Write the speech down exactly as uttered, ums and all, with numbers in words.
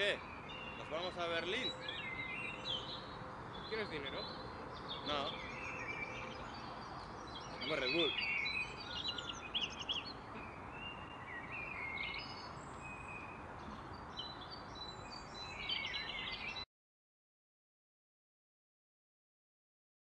¿Qué? ¿Nos vamos a Berlín? ¿Tienes dinero? No. Tengo Red Bull.